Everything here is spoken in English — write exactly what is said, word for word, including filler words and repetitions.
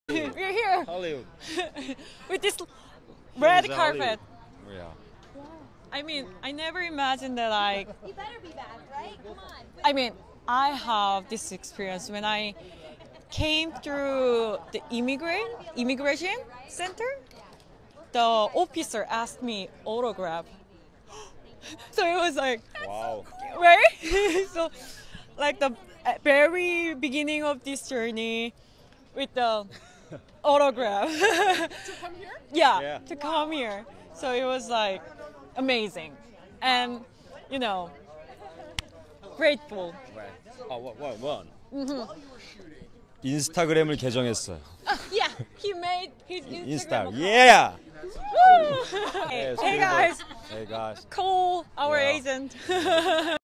We're here Hollywood. with this red carpet. Hollywood. Yeah. I mean, I never imagined that I. You better be back, right? Come on. I mean, I have this experience when I came through the immigrant immigration center. The officer asked me autograph, so it was like, Wow. right? So, like the very beginning of this journey with the autograph. To come here? yeah, Yeah. to come here. So it was like amazing, and you know, grateful. Right. Oh, what, what, one. 인스타그램을 개정했어요. Yeah, he made his 인스타. Instagram. account. Yeah. Woo! Hey, Yes, hey we guys, Hey guys. call our Yeah. agent.